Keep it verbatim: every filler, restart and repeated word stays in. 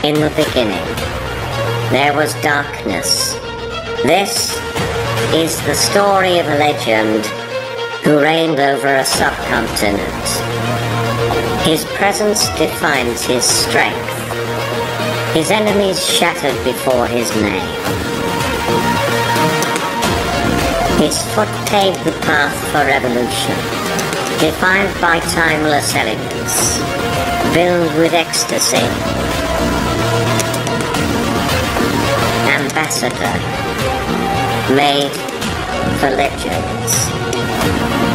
In the beginning, there was darkness. This is the story of a legend who reigned over a subcontinent. His presence defines his strength. His enemies shattered before his name. His foot paved the path for revolution, defined by timeless elegance, filled with ecstasy. Ambassador, made for legends.